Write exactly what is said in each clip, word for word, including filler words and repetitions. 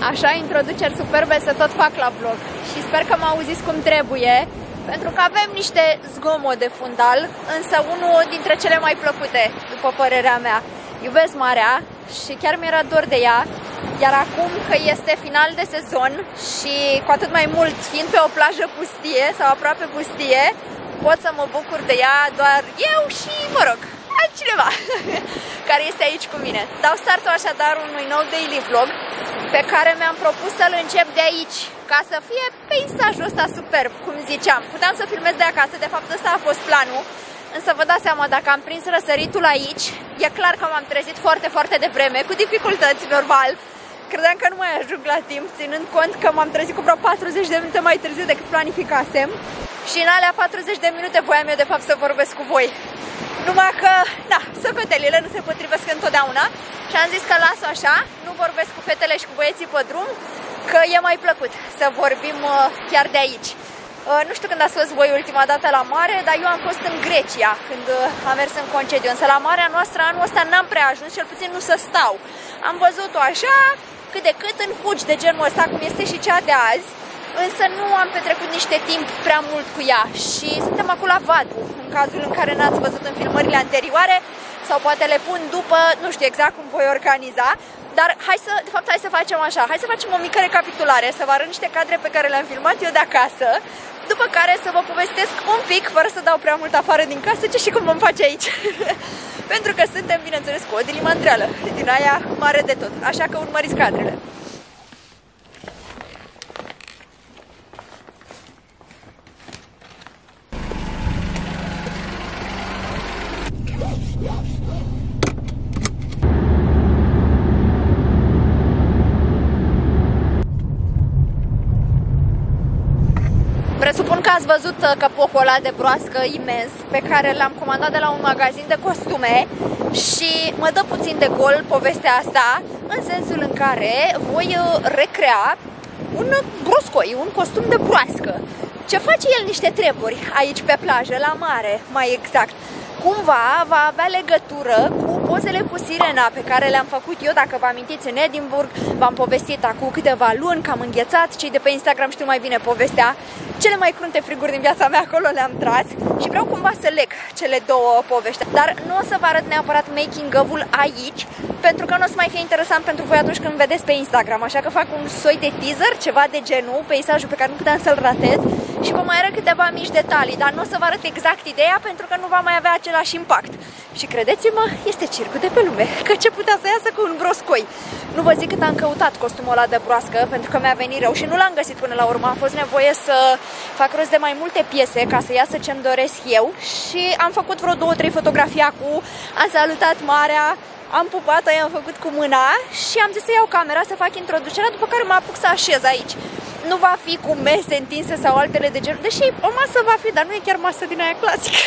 Așa, introduceri superbe să tot fac la vlog și sper că mă auziți cum trebuie, pentru că avem niște zgomot de fundal, însă unul dintre cele mai plăcute, după părerea mea. Iubesc marea și chiar mi-era dor de ea, iar acum că este final de sezon și cu atât mai mult fiind pe o plajă pustie sau aproape pustie, pot să mă bucur de ea doar eu și, mă rog, altcineva care este aici cu mine. Dau startul așadar unui nou daily vlog pe care mi-am propus să-l încep de aici, ca să fie peisajul ăsta superb, cum ziceam. Puteam să filmez de acasă, de fapt ăsta a fost planul, însă vă dați seama, dacă am prins răsăritul aici, e clar că m-am trezit foarte, foarte devreme, cu dificultăți, normal. Credeam că nu mai ajung la timp, ținând cont că m-am trezit cu vreo patruzeci de minute mai târziu decât planificasem. Și în alea patruzeci de minute voiam eu de fapt să vorbesc cu voi. Numai că, da, socotelile nu se potrivesc întotdeauna și am zis că las așa, nu vorbesc cu fetele și cu băieții pe drum, că e mai plăcut să vorbim uh, chiar de aici. Uh, nu știu când ați fost voi ultima dată la mare, dar eu am fost în Grecia când uh, am mers în concediu, însă la marea noastră anul ăsta n-am prea ajuns, cel puțin nu să stau. Am văzut-o așa, cât de cât în fugi de genul ăsta, cum este și cea de azi, însă nu am petrecut niște timp prea mult cu ea și suntem acum la Vadu, în cazul în care n-ați văzut în filmările anterioare sau poate le pun după, nu știu exact cum voi organiza, dar hai să, de fapt hai să facem așa, hai să facem o mică recapitulare, să vă arăt niște cadre pe care le-am filmat eu de acasă, după care să vă povestesc un pic, fără să dau prea mult afară din casă, ce și cum vom face aici. Pentru că suntem, bineînțeles, cu o dilimandreală, din aia mare de tot, așa că urmăriți cadrele. Presupun că ați văzut căpocul ăla de broască imens pe care l-am comandat de la un magazin de costume și mă dă puțin de gol povestea asta, în sensul în care voi recrea un broscoi, un costum de broască. Ce face el niște treburi aici pe plajă, la mare, mai exact. Cumva va avea legătură cu pozele cu sirena pe care le-am făcut eu, dacă vă amintiți, în Edinburgh. V-am povestit acum câteva luni că am înghețat, cei de pe Instagram știu mai bine povestea. Cele mai crunte friguri din viața mea acolo le-am tras și vreau cumva să leg cele două povești. Dar nu o să vă arăt neapărat making-of-ul aici, pentru că nu o să mai fie interesant pentru voi atunci când vedeți pe Instagram. Așa că fac un soi de teaser, ceva de genul, peisajul pe care nu puteam să-l ratez și vă mai arăt câteva mici detalii, dar nu o să vă arăt exact ideea pentru că nu va mai avea același impact. Și credeți-mă, este circul de pe lume, că ce putea să iasă cu un broscoi. Nu vă zic cât am căutat costumul ăla de broască, pentru că mi-a venit rău și nu l-am găsit până la urmă. A fost nevoie să fac rost de mai multe piese ca să iasă ce-mi doresc eu și am făcut vreo două, trei fotografii acum, am salutat marea, am pupat-o, i-am făcut cu mâna și am zis să iau camera să fac introducerea, după care mă apuc să așez aici. Nu va fi cu mese întinse sau altele de genul, deși o masă va fi, dar nu e chiar masă din aia clasică.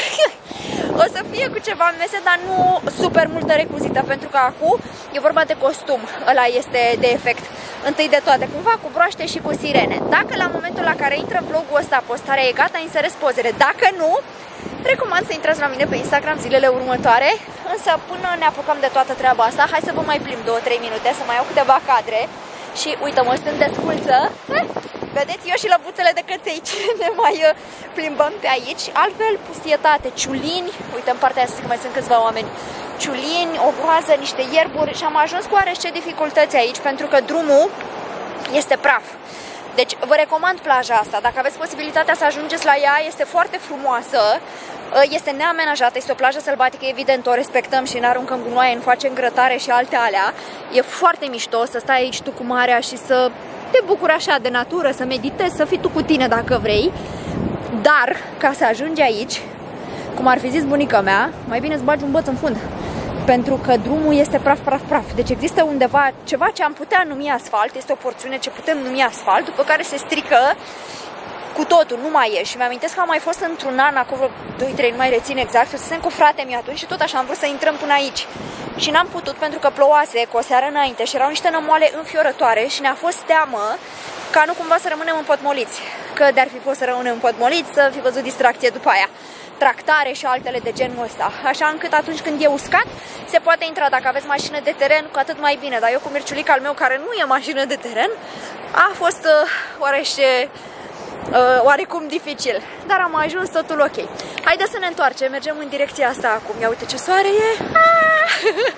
O să fie cu ceva mese, dar nu super multă recuzită, pentru că acum e vorba de costum, ăla este de efect. Întâi de toate, cumva cu broaște și cu sirene. Dacă la momentul la care intră vlogul ăsta, postarea e gata, inserez pozele. Dacă nu, recomand să intrați la mine pe Instagram zilele următoare, însă până ne apucăm de toată treaba asta, hai să vă mai plimb două trei minute, să mai iau câteva cadre. Și uite-mă, stând de sculță, vedeți, eu și lăbuțele de căței ne mai plimbăm pe aici. Altfel, pustietate, ciulini, uite în partea asta că mai sunt câțiva oameni, ciulini, o groază, niște ierburi și am ajuns cu oarece dificultăți aici pentru că drumul este praf. Deci vă recomand plaja asta, dacă aveți posibilitatea să ajungeți la ea, este foarte frumoasă, este neamenajată, este o plajă sălbatică, evident, o respectăm și ne aruncăm gunoaie, nu facem grătare și alte alea. E foarte mișto să stai aici tu cu marea și să te bucuri așa de natură, să meditezi, să fii tu cu tine dacă vrei. Dar, ca să ajungi aici, cum ar fi zis bunica mea, mai bine îți bagi un băț în fund. Pentru că drumul este praf, praf, praf. Deci există undeva ceva ce am putea numi asfalt, este o porțiune ce putem numi asfalt, după care se strică cu totul, nu mai e. Și mi-amintesc că am mai fost într-un an, acolo doi trei, nu mai rețin exact, fusesem cu frate mi atunci și tot așa am vrut să intrăm până aici. Și n-am putut pentru că plouase cu o seară înainte și erau niște nămoale înfiorătoare și ne-a fost teamă ca nu cumva să rămânem împotmoliți. Că de-ar fi fost să rămânem împotmoliți, să fi văzut distracție după aia. tractare și altele de genul ăsta. Așa încât atunci când e uscat, se poate intra. Dacă aveți mașină de teren, cu atât mai bine. Dar eu cu Mirciulic al meu, care nu e mașină de teren, a fost uh, oarește, uh, oarecum dificil. Dar am ajuns, totul ok. Haideți să ne întoarcem, mergem în direcția asta acum. Ia uite ce soare e! Ah!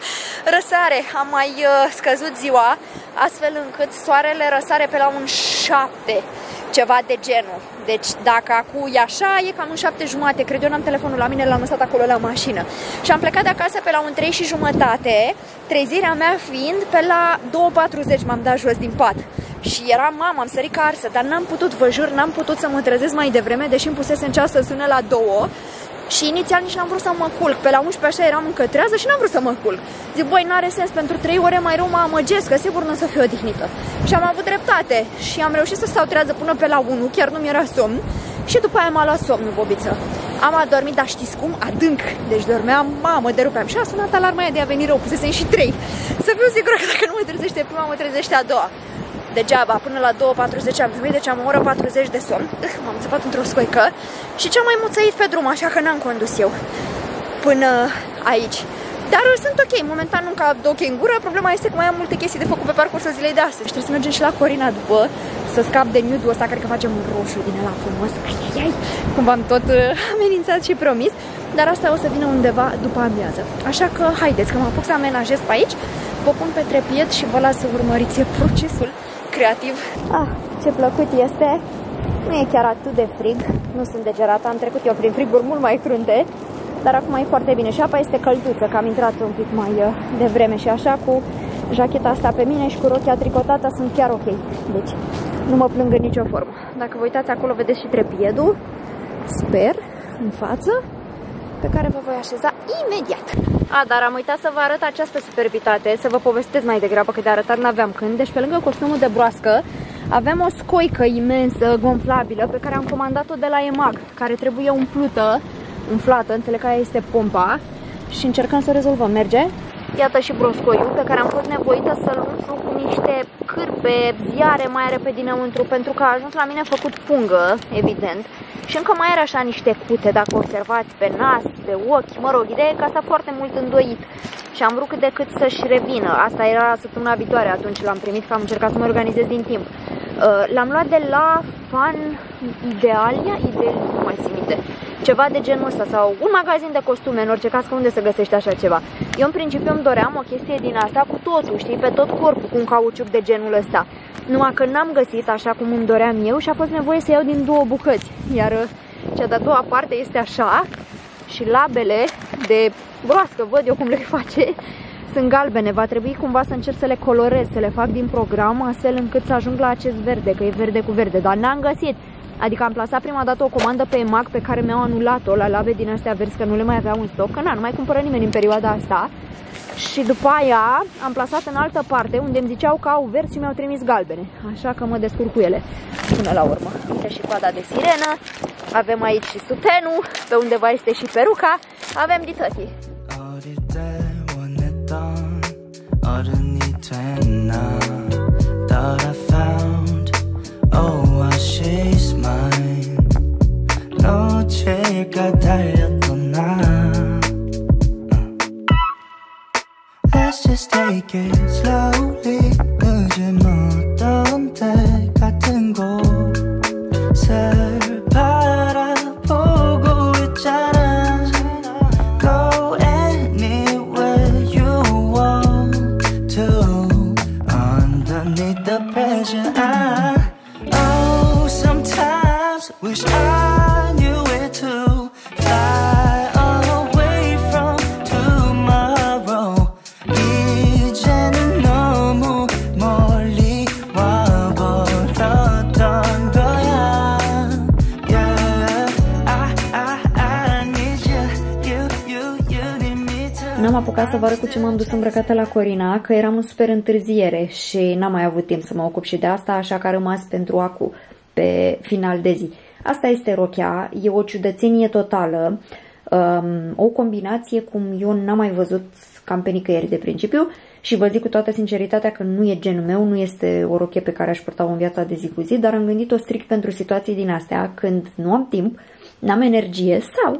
Răsare, am mai uh, scăzut ziua, astfel încât soarele răsare pe la un șapte, ceva de genul. Deci dacă acum e așa, e cam un șapte jumate. Cred eu, n-am telefonul la mine, l-am lăsat acolo la mașină. Și am plecat de acasă pe la un trei și jumătate, trezirea mea fiind pe la două patruzeci, m-am dat jos din pat. Și era mama, am sărit ca arsă, dar n-am putut, vă jur, n-am putut să mă trezesc mai devreme, deși îmi pusese în ceas să sune la două. Și inițial nici n-am vrut să mă culc. Pe la unsprezece așa eram încă trează și n-am vrut să mă culc. Zic, băi, n-are sens, pentru trei ore mai rău mă amăgesc, că sigur nu o să fiu odihnită. Și am avut dreptate și am reușit să stau trează până pe la unu, chiar nu mi-era somn. Și după aia m-a luat somnul, bobiță. Am adormit, dar știți cum? Adânc. Deci dormeam, mamă, derupeam. Și a sunat alarma aia de a veni rău, pusesem și trei. Să fiu sigură că dacă nu mă trezește prima, mă trezește a doua. Degeaba, până la două patruzeci am dormit, deci am o oră patruzeci de somn. M-am țăpat într-o scoică și cea mai muțăit pe drum, așa că n-am condus eu până aici. Dar sunt ok, momentan nu cad ok în gură, problema este că mai am multe chestii de făcut pe parcursul zilei de astăzi. Și trebuie să mergem și la Corina după, să scap de nude-ul ăsta, cred că facem un roșu din ăla frumos. Ai, ai, ai, cum v-am tot uh, amenințat și promis, dar asta o să vină undeva după amiază. Așa că haideți, că mă apuc să amenajez pe aici, vă pun pe trepied și vă las să urmăriți procesul creativ. Ah, ce plăcut este! Nu e chiar atât de frig, nu sunt degerată, am trecut eu prin friguri mult mai crunte, dar acum e foarte bine și apa este călduță, că am intrat un pic mai devreme și așa cu jacheta asta pe mine și cu rochia tricotată sunt chiar ok. Deci nu mă plâng în nicio formă. Dacă vă uitați acolo, vedeți și trepiedul, sper, în față, pe care vă voi așeza imediat. A, dar am uitat să vă arăt această superbitate, să vă povestesc mai degrabă, că de arătat n-aveam când. Deci pe lângă costumul de broască avem o scoică imensă, gonflabilă, pe care am comandat-o de la EMAG, care trebuie umplută, umflată, înțeleg că aia este pompa, și încercăm să rezolvăm. Merge? Iată și broscoiul, pe care am fost nevoită să-l umplu cu niște cârpe, ziare mai are pe dinăuntru, pentru că a ajuns la mine făcut pungă, evident. Și încă mai are așa niște cute, dacă observați, pe nas, pe ochi, mă rog, ideea e că asta foarte mult îndoit. Și am vrut cât de cât să-și revină. Asta era săptămâna viitoare, atunci l-am primit, că am încercat să mă organizez din timp. L-am luat de la Fan Idealia, Ideal, nu mai țin minte, ceva de genul ăsta, sau un magazin de costume, în orice caz, că unde se găsește așa ceva. Eu în principiu îmi doream o chestie din asta cu totul, știi, pe tot corpul, cu un cauciuc de genul ăsta. Numai că n-am găsit așa cum îmi doream eu și a fost nevoie să iau din două bucăți. Iar cea de-a doua parte este așa și labele de broască, văd eu cum le face, sunt galbene. Va trebui cumva să încerc să le colorez, să le fac din program, astfel încât să ajung la acest verde, că e verde cu verde, dar n-am găsit. Adică am plasat prima dată o comandă pe EMAG pe care mi-au anulat-o la labe din astea verzi, că nu le mai aveau în stoc, că na, nu mai cumpără nimeni în perioada asta. Și după aia am plasat în altă parte unde îmi ziceau că au verzi și mi-au trimis galbene. Așa că mă descurc cu ele până la urmă. Uite și coada de sirenă, avem aici și sutenul, pe undeva este și peruca, avem ditătii. Let's just take it slowly. 늦은 어떤 때 같은 곳을 바라보고 있잖아. Go anywhere you want to. Underneath the pressure, I oh sometimes wish I knew it too. Fly away from tomorrow. 이제는 너무 멀리 와버렸던 거야. Yeah, I, I, I need you, you, you, you need me too. N-am apucat să vă arăt cu ce m-am dus îmbrăcată la Corina, că eram în super întârziere și n-am mai avut timp să mă ocup și de asta, așa că a rămas pentru acu, pe final de zi. Asta este rochea, e o ciudățenie totală, um, o combinație cum eu n-am mai văzut cam pe nicăieri de principiu și vă zic cu toată sinceritatea că nu e genul meu, nu este o rochie pe care aș purta-o în viața de zi cu zi, dar am gândit-o strict pentru situații din astea, când nu am timp, n-am energie sau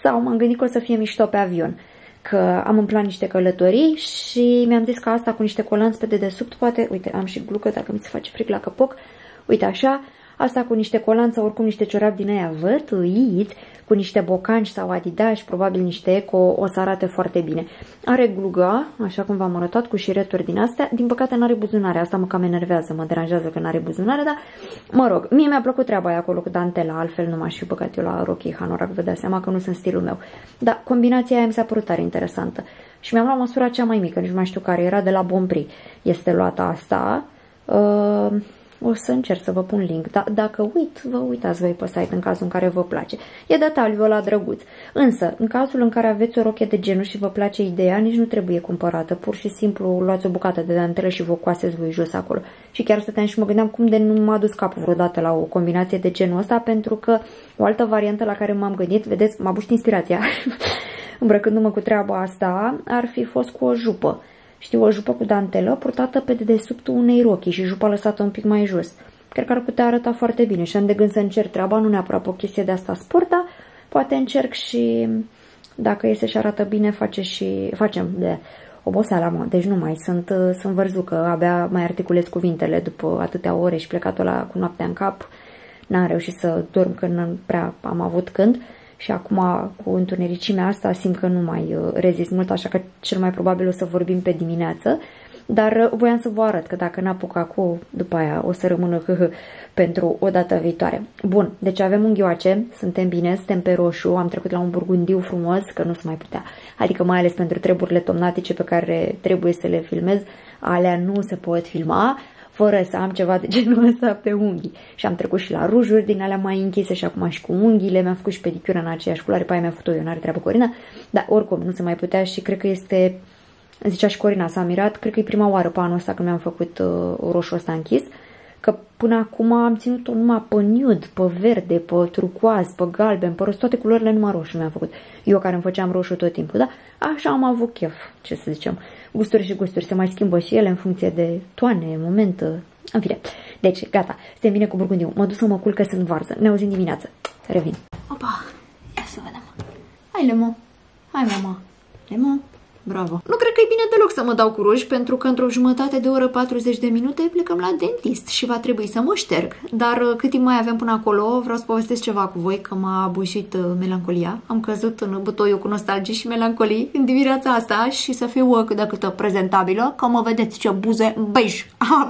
sau m-am gândit că o să fie mișto pe avion. Că am în plan niște călătorii și mi-am zis că asta cu niște colanți pe dedesubt, poate, uite, am și glucă dacă mi se face frig la căpoc, uite așa, asta cu niște colanți sau oricum niște ciorapi din aia vătuiți, cu niște bocanci sau Adidas, probabil niște Eco, o să arate foarte bine. Are gluga, așa cum v-am arătat, cu șireturi din astea, din păcate n-are buzunare, asta mă cam enervează, mă deranjează că n-are buzunare, dar mă rog, mie mi-a plăcut treaba aia acolo cu dantela, altfel nu m-aș fi băgat eu la rochii hanorac, vă dați seama că nu sunt stilul meu. Dar combinația aia mi s-a părut tare interesantă și mi-am luat măsura cea mai mică, nici nu mai știu care era, de la Bonprix. Este luată asta. Uh... O să încerc să vă pun link, da, dacă uit, vă uitați voi pe site în cazul în care vă place. E detaliul ăla drăguț. Însă, în cazul în care aveți o rochie de genul și vă place ideea, nici nu trebuie cumpărată. Pur și simplu luați o bucată de dantelă și vă coaseți voi jos acolo. Și chiar stăteam și mă gândeam cum de nu m-a dus capul vreodată la o combinație de genul ăsta, pentru că o altă variantă la care m-am gândit, vedeți, m-a bușit inspirația, îmbrăcându-mă cu treaba asta, ar fi fost cu o jupă. Știu, o jupă cu dantelă purtată pe dedesubtul unei rochii și jupa lăsată un pic mai jos. Cred că ar putea arăta foarte bine și am de gând să încerc treaba, nu neapărat o chestie de asta sport, dar poate încerc și dacă iese și arată bine, face și, facem de oboseala, mă. Deci nu mai sunt, sunt vărzucă, abia mai articulez cuvintele după atâtea ore și plecat-o la cu noaptea în cap. N-am reușit să dorm când nu prea am avut când. Și acum, cu întunericimea asta, simt că nu mai rezist mult, așa că cel mai probabil o să vorbim pe dimineață. Dar voiam să vă arăt că dacă n-apuc acum, după aia o să rămână hă, hă, pentru o dată viitoare. Bun, deci avem unghioace, suntem bine, suntem pe roșu, am trecut la un burgundiu frumos, că nu se mai putea. Adică mai ales pentru treburile tomnatice pe care trebuie să le filmez, alea nu se pot filma fără să am ceva de genul ăsta pe unghii. Și am trecut și la rujuri din alea mai închise și acum și cu unghiile. Mi-am făcut și pedicură în aceeași culoare, pe aia mi-a făcut-o eu, n-are treabă Corina. Dar oricum nu se mai putea și cred că este, zicea și Corina, s-a mirat, cred că e prima oară pe anul ăsta când mi-am făcut uh, roșul ăsta închis. Că până acum am ținut-o numai pe nude, pe verde, pe turcoaz, pe galben, pe roz, toate culorile numai roșu mi-am făcut. Eu care îmi făceam roșu tot timpul, da? Așa am avut chef, ce să zicem. Gusturi și gusturi, se mai schimbă și ele în funcție de toane, moment, în fine. Deci, gata, suntem bine cu burgundiu. Mă duc să mă culc că sunt varză. Ne auzim dimineață. Revin. Opa, ia să vedem. Hai, Lemo. Hai, mama. Lemo. Bravo. Nu cred că e bine deloc să mă dau cu ruj, pentru că într-o jumătate de oră, patruzeci de minute, plecăm la dentist și va trebui să mă șterg. Dar cât timp mai avem până acolo, vreau să povestesc ceva cu voi, că m-a bușit melancolia. Am căzut în butoiul cu nostalgii și melancolii în dimineața asta și să fiu cât de cât prezentabilă, că mă vedeți ce buze bej.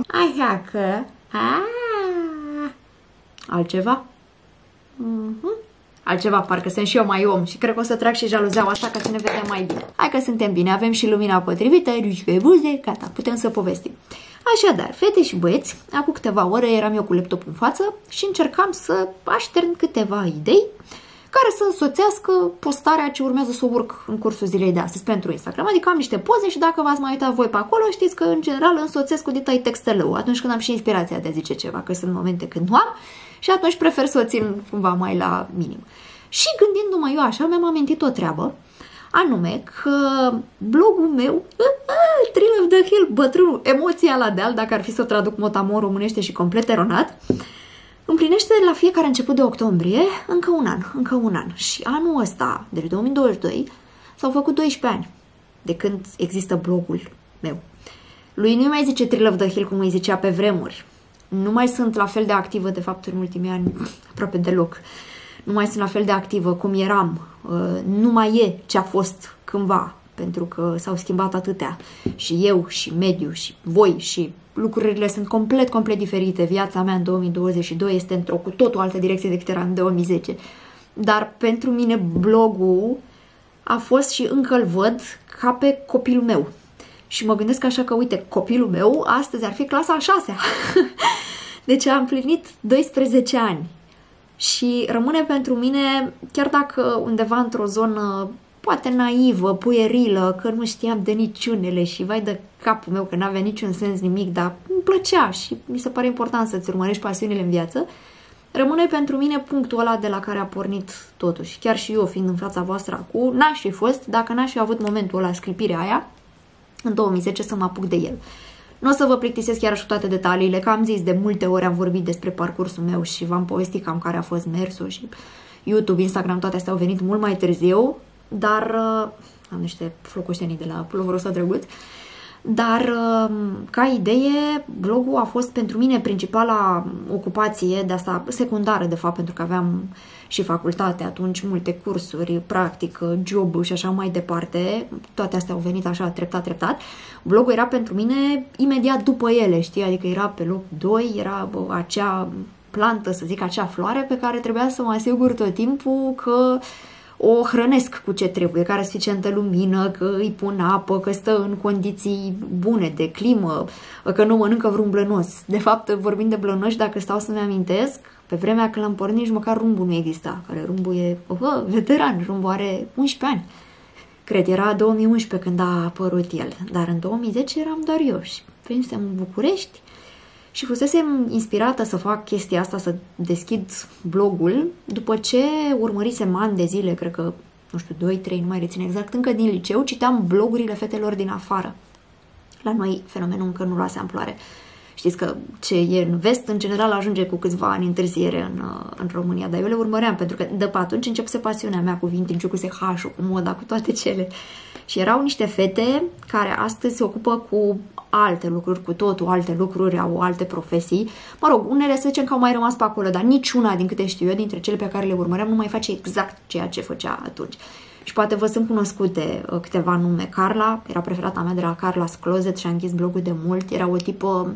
Așa că... Altceva? Mhm. Altceva, parcă sunt și eu mai om și cred că o să trag și jaluzeaua asta ca să ne vedem mai bine. Hai că suntem bine, avem și lumina potrivită, rușcă buze, gata, putem să povestim. Așadar, fete și băieți, acum câteva ore eram eu cu laptopul în față și încercam să aștern câteva idei care să însoțească postarea ce urmează să o urc în cursul zilei de astăzi pentru Instagram. Adică am niște poze și dacă v-ați mai uitat voi pe acolo, știți că în general însoțesc cu ditai textelău atunci când am și inspirația de a zice ceva, că sunt momente când nu am și atunci prefer să o țin cumva mai la minim. Și gândindu-mă eu așa, mi-am amintit o treabă, anume că blogul meu, Thrill of the Hill, bătrânul, emoția la deal, dacă ar fi să o traduc motamor românește și complet eronat, împlinește la fiecare început de octombrie încă un an, încă un an. Și anul ăsta, deci două mii douăzeci și doi, s-au făcut doisprezece ani de când există blogul meu. Lui nu mai zice Thrill of the Hill cum îi zicea pe vremuri. Nu mai sunt la fel de activă, de fapt, în ultimii ani, aproape deloc. Nu mai sunt la fel de activă cum eram. Nu mai e ce a fost cândva, pentru că s-au schimbat atâtea. Și eu, și mediul, și voi, și lucrurile sunt complet, complet diferite. Viața mea în două mii douăzeci și doi este într-o cu totul altă direcție decât era în două mii zece. Dar pentru mine blogul a fost și încă îl văd ca pe copilul meu. Și mă gândesc așa că, uite, copilul meu astăzi ar fi clasa a șasea. Deci am împlinit doisprezece ani. Și rămâne pentru mine, chiar dacă undeva într-o zonă poate naivă, puierilă, că nu știam de niciunele și vai de capul meu că n-avea niciun sens nimic, dar îmi plăcea și mi se pare important să-ți urmărești pasiunile în viață, rămâne pentru mine punctul ăla de la care a pornit totuși. Chiar și eu, fiind în fața voastră acum, n-aș fi fost, dacă n-aș fi avut momentul ăla, scripirea aia, în două mii zece, să mă apuc de el. Nu o să vă plictisesc chiar și toate detaliile, că am zis de multe ori, am vorbit despre parcursul meu și v-am povestit cam care a fost mersul și YouTube, Instagram, toate astea au venit mult mai târziu, dar uh, am niște flocoștenii de la puloverul ăsta drăguț. Dar, ca idee, blogul a fost pentru mine principala ocupație, de asta secundară, de fapt, pentru că aveam și facultate atunci, multe cursuri, practică, job și așa mai departe. Toate astea au venit așa treptat, treptat. Blogul era pentru mine imediat după ele, știi? Adică era pe loc doi, era bă, acea plantă, să zic, acea floare pe care trebuia să mă asigur tot timpul că o hrănesc cu ce trebuie, că are suficientă lumină, că îi pun apă, că stă în condiții bune de climă, că nu mănâncă vreun blănos. De fapt, vorbind de blănoși, dacă stau să-mi amintesc, pe vremea când l-am pornit, nici măcar rumbul nu exista, care rumbul e, bă, veteran, rumbul are unsprezece ani. Cred, era două mii unsprezece când a apărut el, dar în două mii zece eram doar eu și venisem în București și fusesem inspirată să fac chestia asta, să deschid blogul, după ce urmărisem ani de zile, cred că, nu știu, doi trei, nu mai rețin exact, încă din liceu, citeam blogurile fetelor din afară. La noi fenomenul încă nu luase amploare. Știți că ce e în vest, în general, ajunge cu câțiva ani întârziere în, în România, dar eu le urmăream, pentru că de pe atunci începuse pasiunea mea cu vintage, cu S H-ul, cu moda, cu toate cele. Și erau niște fete care astăzi se ocupă cu alte lucruri, cu totul alte lucruri, au alte profesii. Mă rog, unele să zicem că au mai rămas pe acolo, dar niciuna, din câte știu eu, dintre cele pe care le urmăream, nu mai face exact ceea ce făcea atunci. Și poate vă sunt cunoscute câteva nume. Carla, era preferata mea de la Carla's Closet și a închis blogul de mult. Era o tipă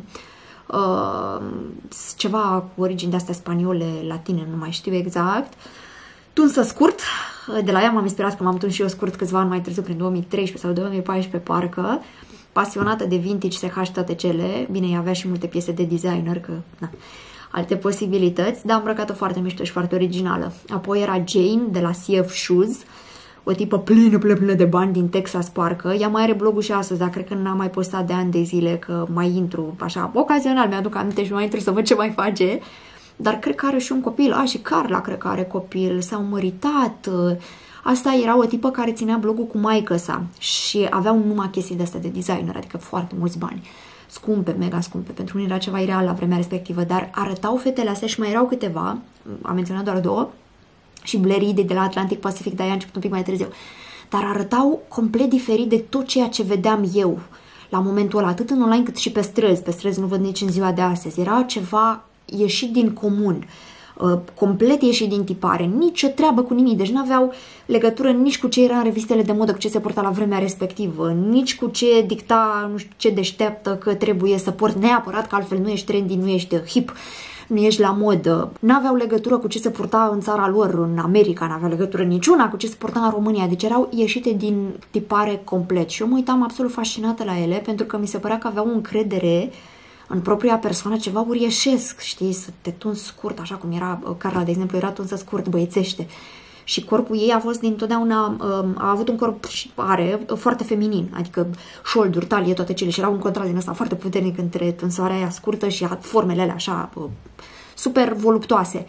uh, ceva cu origini de-astea spaniole, latine, nu mai știu exact. Tunsă scurt. De la ea m-am inspirat că m-am tuns și eu scurt câțiva ani mai târziu, prin două mii treisprezece sau două mii paisprezece parcă. Pasionată de vintage, S H, toate cele. Bine, ea avea și multe piese de designer, că na, alte posibilități, dar îmbrăcată foarte mișto și foarte originală. Apoi era Jane de la C F Shoes, o tipă plină, plină, plină de bani din Texas parcă. Ea mai are blogul și astăzi, dar cred că n-a mai postat de ani de zile, că mai intru așa, ocazional, mi-aduc aminte și mai intru să văd ce mai face. Dar cred că are și un copil. A, și Carla cred că are copil. S-au măritat. Asta era o tipă care ținea blogul cu maică-sa și aveau numai chestii de-astea de designer, adică foarte mulți bani. Scumpe, mega scumpe. Pentru unii era ceva ireal la vremea respectivă, dar arătau fetele astea și mai erau câteva, am menționat doar două, și Bleride de la Atlantic Pacific, dar ea a început un pic mai târziu. Dar arătau complet diferit de tot ceea ce vedeam eu la momentul ăla, atât în online cât și pe străzi. Pe străzi nu văd nici în ziua de astăzi. Era ceva ieșit din comun, uh, complet ieșit din tipare, nicio treabă cu nimic, deci nu aveau legătură nici cu ce era în revistele de modă, cu ce se porta la vremea respectivă, nici cu ce dicta, nu știu ce deșteaptă că trebuie să porți neapărat, că altfel nu ești trendy, nu ești hip, nu ești la modă. N-aveau legătură cu ce se purta în țara lor, în America, n-aveau legătură niciuna cu ce se purta în România, deci erau ieșite din tipare complet și eu mă uitam absolut fascinată la ele, pentru că mi se părea că aveau încredere în propria persoană, ceva uriașesc, știi, să te tunzi scurt, așa cum era Carla, de exemplu, era tunsă scurt, băiețește. Și corpul ei a fost dintotdeauna, a avut un corp și are foarte feminin, adică șolduri, talie, toate cele, și era un contrast din ăsta foarte puternic între tunsoarea aia scurtă și formele alea așa super voluptoase.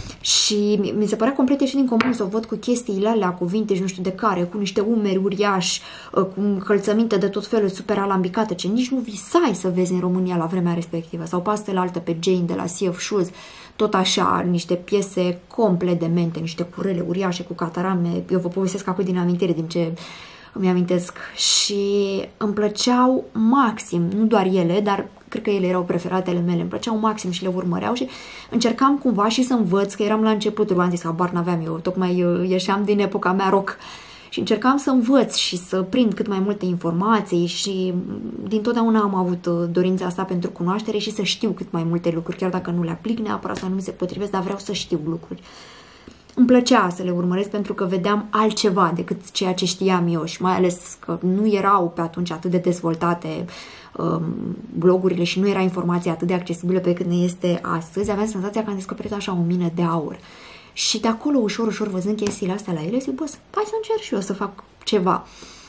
Și mi se părea complet ieșit din comun să o văd cu chestiile alea, cu vintage, nu știu de care, cu niște umeri uriași, cu încălțăminte de tot felul, super alambicate, ce nici nu visai să vezi în România la vremea respectivă. Sau pe astfel altă, pe Jane de la C F Shoes, tot așa, niște piese complet demente, niște curele uriașe cu catarame. Eu vă povestesc acum din amintire, din ce îmi amintesc. Și îmi plăceau maxim, nu doar ele, dar cred că ele erau preferatele mele, îmi plăceau maxim și le urmăreau și încercam cumva și să învăț, că eram la începutul, v-am zis că habar n-aveam eu, tocmai ieșeam din epoca mea rock și încercam să învăț și să prind cât mai multe informații și dintotdeauna am avut dorința asta pentru cunoaștere și să știu cât mai multe lucruri, chiar dacă nu le aplic neapărat sau nu mi se potrivesc, dar vreau să știu lucruri. Îmi plăcea să le urmăresc pentru că vedeam altceva decât ceea ce știam eu și mai ales că nu erau pe atunci atât de dezvoltate um, blogurile și nu era informația atât de accesibilă pe cât ne este astăzi. Aveam senzația că am descoperit așa o mină de aur. Și de acolo, ușor, ușor, văzând chestiile astea la ele, zic, bă, hai să încerc și eu să fac ceva.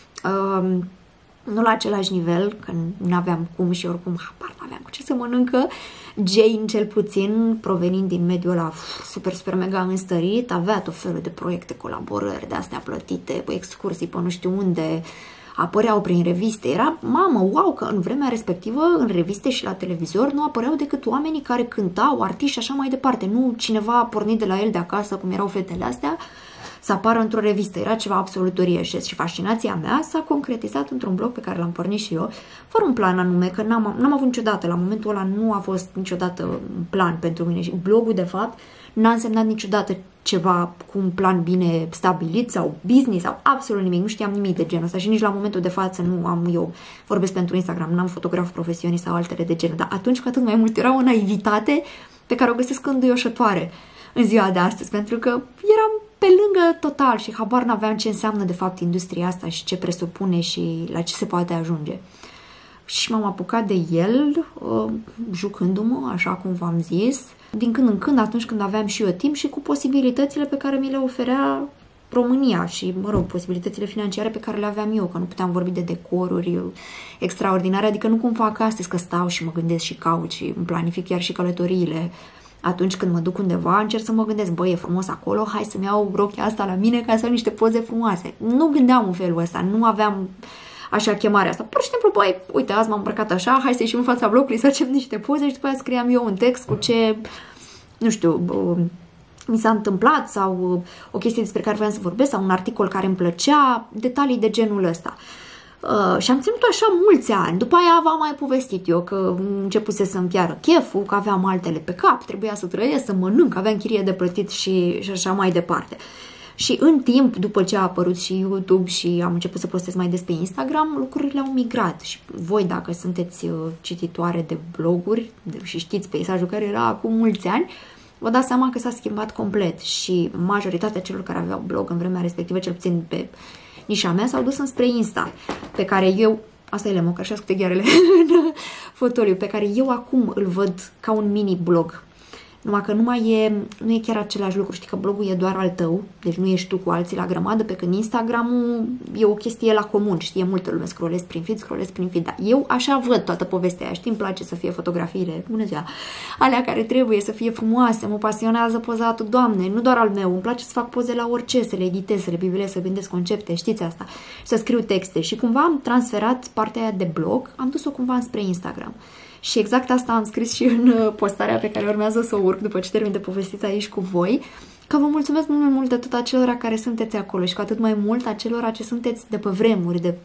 Um, nu la același nivel, că nu aveam cum și oricum, habar n-aveam cu ce să mănâncă. Jane, cel puțin, provenind din mediul ăla super, super mega înstărit, avea tot felul de proiecte, colaborări de astea plătite, excursii pe nu știu unde, apăreau prin reviste. Era, mamă, wow, că în vremea respectivă, în reviste și la televizor, nu apăreau decât oamenii care cântau, artiști și așa mai departe. Nu cineva a pornit de la el de acasă, cum erau fetele astea, să apară într-o revistă. Era ceva absolut uriaș și fascinația mea s-a concretizat într-un blog pe care l-am pornit și eu, fără un plan anume, că n-am, n-am avut niciodată, la momentul ăla nu a fost niciodată un plan pentru mine și blogul, de fapt, n-a însemnat niciodată ceva cu un plan bine stabilit sau business sau absolut nimic, nu știam nimic de genul ăsta și nici la momentul de față nu am, eu vorbesc pentru Instagram, n-am fotograf profesionist sau altele de genul, dar atunci cu atât mai mult era o naivitate pe care o găsesc înduioșătoare în ziua de astăzi, pentru că eram pe lângă total și habar n-aveam ce înseamnă de fapt industria asta și ce presupune și la ce se poate ajunge. Și m-am apucat de el, uh, jucându-mă, așa cum v-am zis, din când în când, atunci când aveam și eu timp și cu posibilitățile pe care mi le oferea România și, mă rog, posibilitățile financiare pe care le aveam eu, că nu puteam vorbi de decoruri extraordinare, adică nu cum fac astăzi, că stau și mă gândesc și caut și îmi planific chiar și călătoriile. Atunci când mă duc undeva, încerc să mă gândesc, băi, e frumos acolo, hai să-mi iau rochia asta la mine ca să am niște poze frumoase. Nu gândeam în felul ăsta, nu aveam așa chemarea asta. Pur și simplu, băi, uite, azi m-am îmbrăcat așa, hai să ieșim în fața blocului să facem niște poze și după aia scriam eu un text cu ce, nu știu, mi s-a întâmplat sau o chestie despre care vreau să vorbesc sau un articol care îmi plăcea, detalii de genul ăsta. Uh, și am ținut așa mulți ani. După aia v-am mai povestit eu că începuse să-mi piară cheful, că aveam altele pe cap, trebuia să trăiesc, să mănânc, aveam chirie de plătit și, și așa mai departe. Și în timp, după ce a apărut și YouTube și am început să postez mai des pe Instagram, lucrurile au migrat. Și voi, dacă sunteți cititoare de bloguri și știți peisajul care era acum mulți ani, vă dați seama că s-a schimbat complet și majoritatea celor care aveau blog în vremea respectivă, cel puțin pe nișa mea, s-au dus înspre Insta, pe care eu, asta e lemon, că așa scuteghearele în fotoliu, pe care eu acum îl văd ca un mini blog. Numai că nu mai e, nu e chiar același lucru, știi că blogul e doar al tău, deci nu ești tu cu alții la grămadă, pe când Instagramul e o chestie la comun, știe multă lume, scrollezi prin feed, scrollezi prin feed, dar eu așa văd toată povestea aia, știi, îmi place să fie fotografiile, bună ziua, alea care trebuie să fie frumoase, mă pasionează pozatul, Doamne, nu doar al meu, îmi place să fac poze la orice, să le editez, să le bibilez, să gândesc concepte, știți asta, să scriu texte și cumva am transferat partea aia de blog, am dus-o cumva spre Instagram. Și exact asta am scris și în postarea pe care urmează să o urc după ce termin de povestit aici cu voi, că vă mulțumesc mult mai mult de tot acelora care sunteți acolo și cu atât mai mult acelora ce sunteți de pe vremuri, de...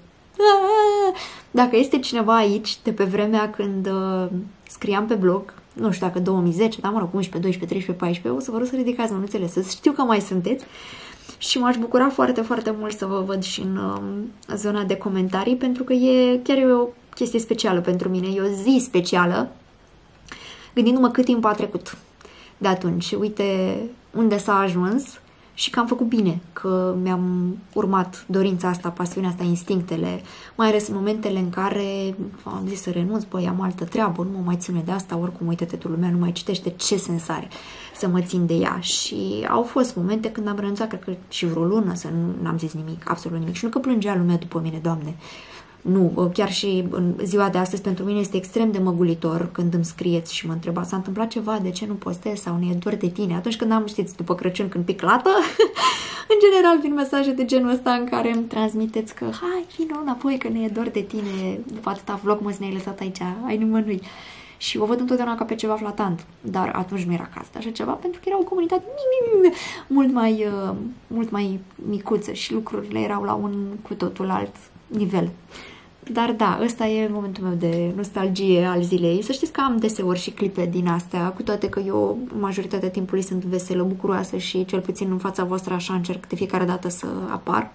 Dacă este cineva aici de pe vremea când uh, scriam pe blog, nu știu dacă două mii zece, dar mă rog, unsprezece, doisprezece, treisprezece, paisprezece, o să vă rog să ridicați mânuțele sus, știu că mai sunteți și m-aș bucura foarte, foarte mult să vă văd și în uh, zona de comentarii, pentru că e chiar e o chestie specială pentru mine, e o zi specială, gândindu-mă cât timp a trecut de atunci, uite unde s-a ajuns și că am făcut bine, că mi-am urmat dorința asta, pasiunea asta, instinctele, mai ales în momentele în care am zis să renunț, băi, am altă treabă, nu mă mai ține de asta, oricum, uite-te, tu, lumea nu mai citește, ce sens are să mă țin de ea. Și au fost momente când am renunțat, cred că și vreo lună, să nu am zis nimic, absolut nimic. Și nu că plângea lumea după mine, Doamne. Nu, chiar și în ziua de astăzi pentru mine este extrem de măgulitor când îmi scrieți și mă întreba, s-a întâmplat ceva, de ce nu postez sau nu e dor de tine. Atunci când am, știți, după Crăciun când pic lată, în general vin mesaje de genul ăsta în care îmi transmiteți că hai, vină înapoi că ne e dor de tine, după atâta vlogmas ne-ai lăsat aici, ai nimănui. Și o văd întotdeauna ca pe ceva flatant, dar atunci nu era caz de așa ceva, pentru că era o comunitate mult mai, mult mai micuță și lucrurile erau la un cu totul alt nivel. Dar da, ăsta e momentul meu de nostalgie al zilei. Să știți că am deseori și clipe din astea, cu toate că eu majoritatea timpului sunt veselă, bucuroasă și cel puțin în fața voastră așa încerc de fiecare dată să apar.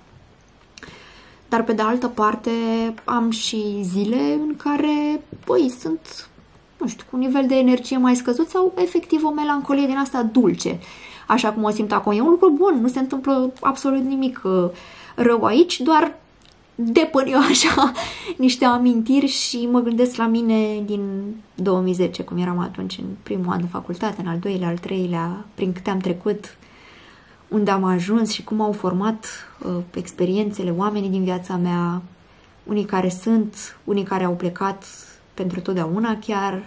Dar pe de altă parte am și zile în care, băi, sunt, nu știu, cu un nivel de energie mai scăzut sau efectiv o melancolie din asta dulce. Așa cum o simt acum. E un lucru bun, nu se întâmplă absolut nimic rău aici, doar depăr eu așa niște amintiri și mă gândesc la mine din două mii zece, cum eram atunci în primul an de facultate, în al doilea, al treilea, prin câte am trecut, unde am ajuns și cum au format uh, experiențele, oamenii din viața mea, unii care sunt, unii care au plecat pentru totdeauna chiar,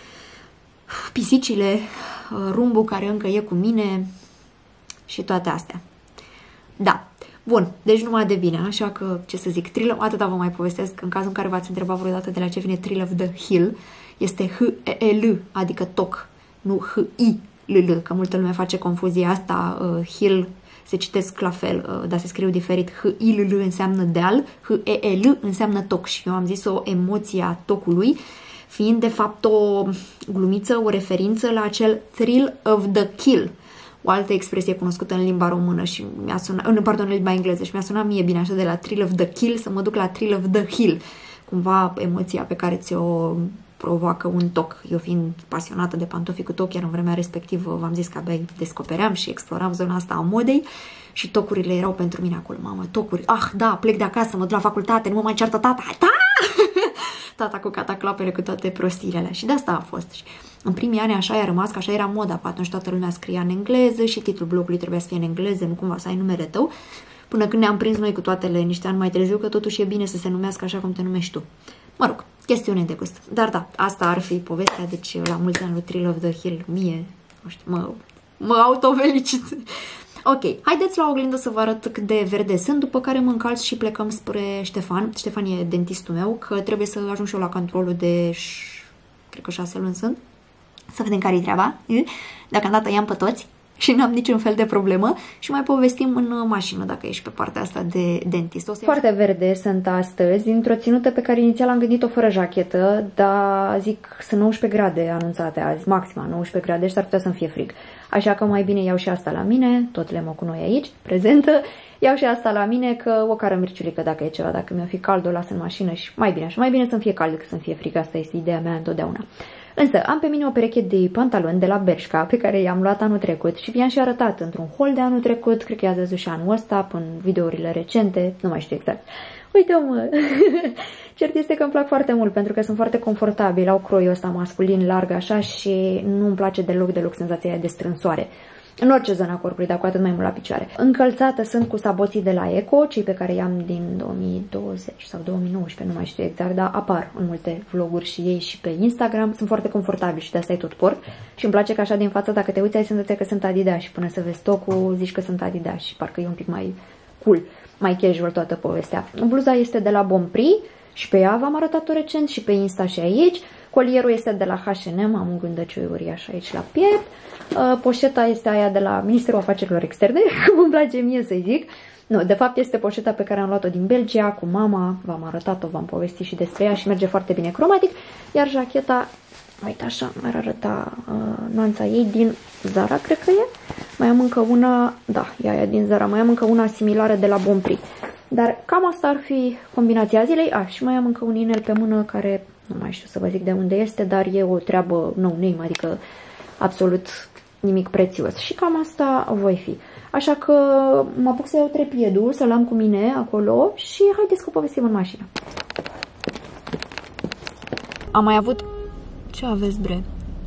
pisicile, uh, rumbul care încă e cu mine și toate astea. Da. Bun, deci numai de bine, așa că, ce să zic, Thrill, atâta vă mai povestesc, în cazul în care v-ați întrebat vreodată de la ce vine Thrill of the Hill, este H E L, adică toc, nu H I L L, că multă lume face confuzia asta, uh, Hill se citesc la fel, uh, dar se scriu diferit, H I L L înseamnă deal, H E L înseamnă toc și eu am zis o emoție a tocului, fiind de fapt o glumiță, o referință la acel Thrill of the Kill, o altă expresie cunoscută în limba română și mi-a sunat, pardon, în limba engleză și mi-a sunat mie bine așa de la Thrill of the Kill să mă duc la Thrill of the Hill, cumva emoția pe care ți-o provoacă un toc. Eu fiind pasionată de pantofi cu toc, iar în vremea respectivă v-am zis că abia descopeream și exploram zona asta a modei și tocurile erau pentru mine acolo. Mamă, tocuri, ah, da, plec de acasă, mă duc la facultate, nu mă mai ceartă tata, da! Tata cu cataclapele, cu toate prostiile alea. Și de asta a fost. Și în primii ani așa a rămas, că așa era moda, pe atunci toată lumea scria în engleză și titlul blogului trebuia să fie în engleză, nu cumva să ai numele tău, până când ne-am prins noi cu toatele niște ani mai târziu că totuși e bine să se numească așa cum te numești tu. Mă rog, chestiune de gust. Dar da, asta ar fi povestea, deci la mulți ani lui Thrill of the Hill, mie, nu știu, mă, mă autofelicit. Ok, haideți la oglindă să vă arăt cât de verde sunt, după care mă încalț și plecăm spre Ștefan. Ștefan e dentistul meu, că trebuie să ajung și eu la controlul de, cred că șase luni sunt, să vedem care-i treaba. Deocamdată i-am pe toți și n-am niciun fel de problemă și mai povestim în mașină dacă ești pe partea asta de dentist. O să Foarte verde sunt astăzi, dintr-o ținută pe care inițial am gândit-o fără jachetă, dar zic sunt nouăsprezece grade anunțate azi, maxima nouăsprezece grade și s-ar putea să-mi fie frig. Așa că mai bine iau și asta la mine, tot le mă cu noi aici, prezentă, iau și asta la mine, că o cară mirciulică dacă e ceva, dacă mi-o fi cald, o las în mașină și mai bine așa, mai bine să-mi fie cald decât să-mi fie frig, asta este ideea mea întotdeauna. Însă am pe mine o pereche de pantaloni de la Bershka pe care i-am luat anul trecut și vi-am și arătat într-un haul de anul trecut, cred că i-ați văzut și anul ăsta, până videourile recente, nu mai știu exact. Uite-o, mă! Cert este că îmi plac foarte mult pentru că sunt foarte confortabili, au croiul ăsta masculin larg așa și nu îmi place deloc, deloc senzația aia de strânsoare. În orice zonă a corpului, dar cu atât mai mult la picioare. Încălțată sunt cu saboții de la Eco, cei pe care i-am din două mii douăzeci sau două mii nouăsprezece, nu mai știu exact, dar apar în multe vloguri și ei și pe Instagram. Sunt foarte confortabili și de asta e tot port. Și îmi place că așa din față, dacă te uiți, ai senzația că sunt Adidas și până să vezi tocul, zici că sunt Adidas și parcă e un pic mai cool, mai casual toată povestea. Bluza este de la Bonprix și pe ea v-am arătat-o recent și pe Insta și aici. Colierul este de la H and M, am un gândăcioi uriaș aici la piept. Uh, poșeta este aia de la Ministerul Afacerilor Externe, cum îmi place mie să-i zic. Nu, de fapt este poșeta pe care am luat-o din Belgia, cu mama, v-am arătat-o, v-am povestit și despre ea și merge foarte bine cromatic. Iar jacheta, uite așa, mi-ar arăta uh, nuanța ei din Zara, cred că e. Mai am încă una, da, e aia din Zara, mai am încă una similară de la Bonprix. Dar cam asta ar fi combinația zilei. A, și mai am încă un inel pe mână care, nu mai știu să vă zic de unde este, dar e o treabă no-name, adică absolut nimic prețios. Și cam asta voi fi. Așa că mă apuc să iau trepiedul, să-l am cu mine acolo și haideți că povestim în mașină. Am mai avut... Ce aveți, bre?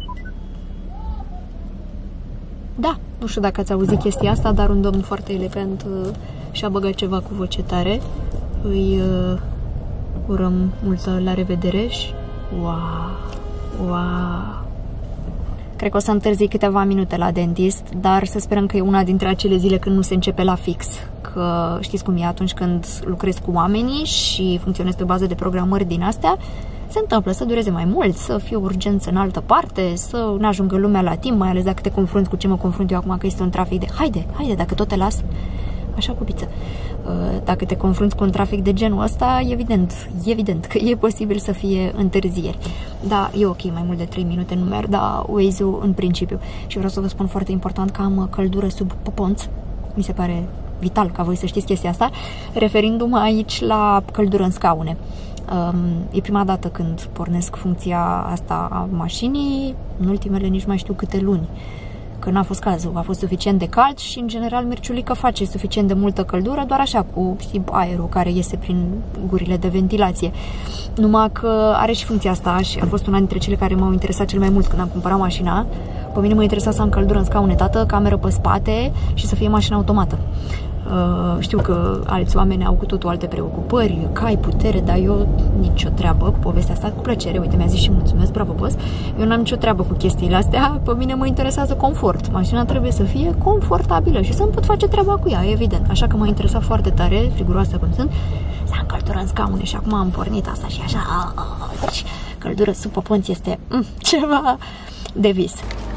Da, nu știu dacă ați auzit chestia asta, dar un domn foarte elegant uh, și-a băgat ceva cu voce tare. Îi uh, urăm multă la revedere și... Wow! Wow! Cred că o să întârzi câteva minute la dentist, dar să sperăm că e una dintre acele zile când nu se începe la fix. Că știți cum e atunci când lucrezi cu oamenii și funcționezi pe bază de programări din astea, se întâmplă să dureze mai mult, să fie urgență în altă parte, să nu ajungă lumea la timp, mai ales dacă te confrunți cu ce mă confrunt eu acum, că este un trafic de haide, haide, dacă tot te las, așa cu piță. Dacă te confrunți cu un trafic de genul ăsta, evident, evident că e posibil să fie întârzieri. Da, e ok, mai mult de trei minute nu merg, dar Waze-ul în principiu. Și vreau să vă spun foarte important că am căldură sub poponț. Mi se pare vital ca voi să știți chestia asta, referindu-mă aici la căldură în scaune. Um, e prima dată când pornesc funcția asta a mașinii, în ultimele nici mai știu câte luni, că n-a fost cazul, a fost suficient de cald și în general mirciulică face suficient de multă căldură, doar așa cu, știi, aerul care iese prin gurile de ventilație. Numai că are și funcția asta și a fost una dintre cele care m-au interesat cel mai mult când am cumpărat mașina. Pe mine mă interesa să am căldură în scaune, tată, cameră pe spate și să fie mașina automată. Știu că alți oameni au cu totul alte preocupări, că ai putere, dar eu nicio treabă cu povestea asta, cu plăcere. Uite, mi-a zis și mulțumesc, bravo boss. Eu n-am nicio treabă cu chestiile astea, pe mine mă interesează confort. Mașina trebuie să fie confortabilă și să-mi pot face treaba cu ea, evident. Așa că m-a interesat foarte tare, friguroasă cum sunt, să am căldură în scaune și acum am pornit asta și așa. Deci, căldură sub poponți este mm, ceva de vis.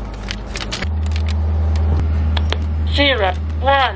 Zero, one.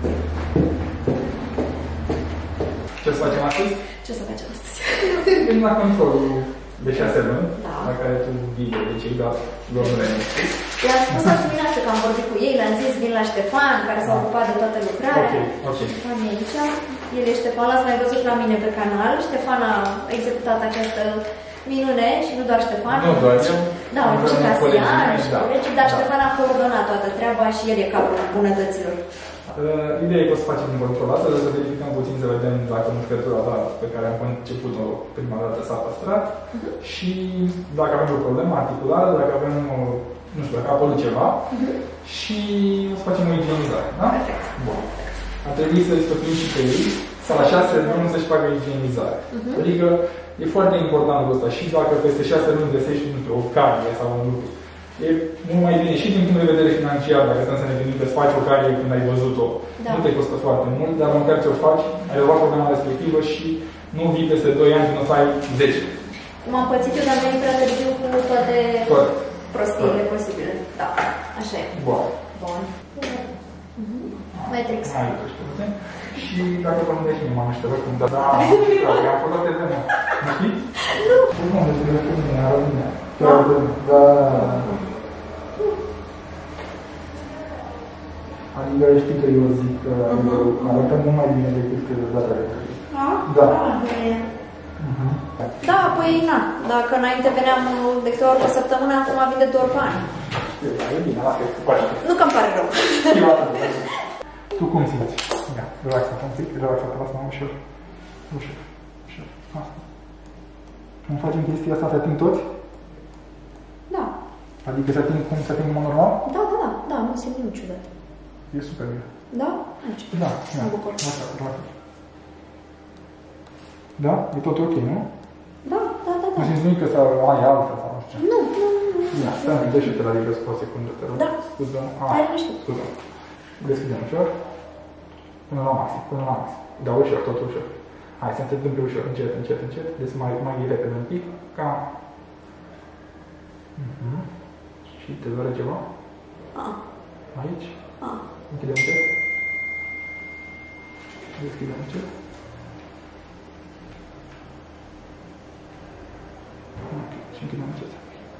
Ce să facem astăzi? Ce să facem astăzi? Venim la controlul de șase luni, Da. la care tu vii de obicei, dar doar nu le-ai spus. I-am spus la dimineață că am vorbit cu ei, le-am zis, vin la Ștefan, care s-a ocupat de toată lucrarea. Ok, ok. Ștefan e aici, el e Ștefan, l-ați mai văzut la mine pe canal. Ștefan a executat această minune și nu doar Ștefan. Nu doar eu. Da, am și Casian și da. colegii, dar Da. Ștefan a coordonat toată treaba și el e capul bunătăților. Uh, ideea e că o să facem un control astăzi, o să verificăm puțin să vedem dacă mușcătura ta pe care am început-o prima dată s-a păstrat uh-huh. și dacă avem o problemă articulară, dacă avem, nu știu, dacă a apărut ceva uh-huh. și o să facem o igienizare, da? Perfect. Bun. Ar trebui să-i stopim și pe ei, să la șase luni să-și facă igienizare. Uh-huh. Adică e foarte important lucrul ăsta și dacă peste șase luni găsești, nu știu, o carie sau un lucru. E mult mai bine și din punct de vedere financiar, dacă stăm să ne gândim că îți faci o carie când ai văzut-o. Da. Nu te costă foarte mult, dar măcar ți-o faci, ai rezolvat problema respectivă și nu vii peste doi ani și nu o să ai zece. Cum am pățit eu, dar am venit prea târziu cu toate Corect. prostiile posibile. Da, așa e. Bun. Bun. Mhm. Matrix. Mai uite și puțin. Și dacă vă gândești mie, m-am așteptat cum da, da, am fost toate vremea. Nu știi? Nu. Nu, nu, nu, nu, nu, arată bine. Da, da, da. Adică știi că eu zic că uh-huh. arată mult mai bine decât data trecută. Da? Da. Uh-huh. Da, păi na, dacă înainte veneam de câte ori pe săptămână, acum vin de două ori pe an. E bine, asta e cu paște. Nu că îmi pare rău. Tu cum simți? Ia, relaxat un pic, relaxat, lasă-mă ușor. Ușor, ușor, asta. Cum facem chestia asta, se ating toți? Da. Adică se ating cum se ating în mod normal? Da, da, da, da, nu simt nimic ciudat. E super bine. Da? Aici. Da, mă bucur. Relaxat, relaxat. Da? E tot ok, nu? Da, da, da, da. Nu simți nimic că s-a ai altfel sau nu știu. Nu, nu, nu. Ia, stai un pic, dă-și-te la rigă o secundă, te rog. Da. Scuză-mă. Hai, liniștit. Scuză-mă. Deschidem ușor. Până la maxim, până la maxim. Da, ușor, tot ușor. Hai, să se întâmple ușor, încet, încet, încet. Deci mai, mai repede un pic, ca... Uh-huh. Și te doare ceva? Ah. Aici? Ah. Închidem încet. Deschidem încet. Ok, și închidem încet.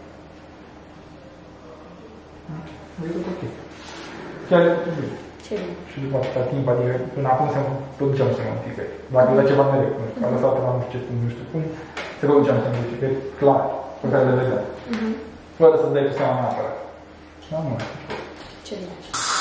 Ok, e tot ok. Chiar e tot bine. Ce bine. Și după atâta timp, adică până acum se produceam să mă notifice. Dacă era ceva mereu, nu știu, a lăsat la nu știu ce, nu știu cum, se produceam să mă notifice, clar, pe care le vedeam. Uh-huh. Fără să dai tu seama neapărat. Da, nu știu. Ce bine.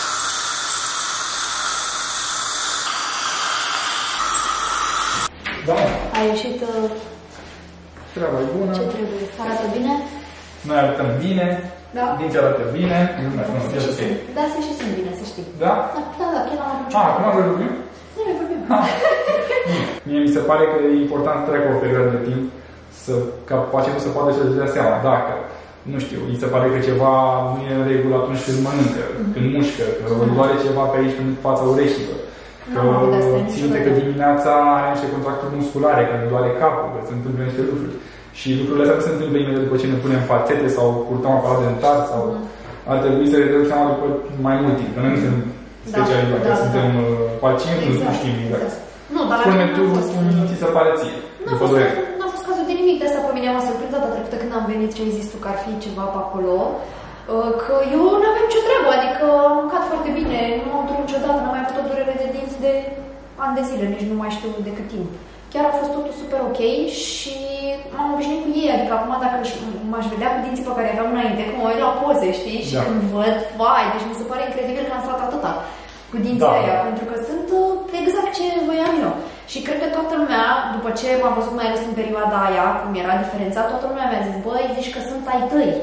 Da, A ieșit uh, treaba e bună. ce trebuie. Arată bine? Noi arătăm bine, Da. dinții arată bine, nu mai Da, nu, să e și ok. sunt. Da, să și sunt bine, să știi. Da? Da, da, da, chiar am avut. Ah, acum am vorbit? Nu ne vorbim. Mie mi se pare că e important să treacă o perioadă de timp să, ca pacientul să poată să-și dea seama dacă, nu știu, îi se pare că ceva nu e în regulă atunci când mănâncă, când mușcă, că îi doare ceva pe aici în fața ureșilor, că simte că dimineața are niște contracturi musculare, că îi doare capul, că se întâmplă niște lucruri. Și lucrurile astea nu se întâmplă imediat după ce ne punem fațete sau purtăm aparat dentar sau ar trebui să ne dăm seama după mai mult timp, că noi nu suntem specializați, da, da, suntem da. pacienți, Exact, nu știm exact. exact. Nu, dar Spune la tu mine n-a fost- cum ți se pare ție, N-a după fost, doi ani. n-a fost cazul de nimic de asta pe mine, m-a surprins data trecută când am venit și ai zis tu că ar fi ceva pe acolo. uh, Că eu n-aveam nicio treabă, adică am mâncat foarte bine, nu am durut niciodată, n-am mai avut o durere de dinți de ani de zile, nici nu mai știu de cât timp. Chiar a fost totul super ok și m-am obișnuit cu ei, adică acum dacă m-aș vedea cu dinții pe care aveam înainte, că mă uit la poze, știi, și Da. când văd, vai, deci mi se pare incredibil că am stat atâta cu dinții Da. aia, pentru că sunt uh, exact ce voiam eu. Și cred că toată lumea, după ce m-a văzut mai ales în perioada aia, cum era diferența, toată lumea mi-a zis, băi, zici că sunt ai tăi.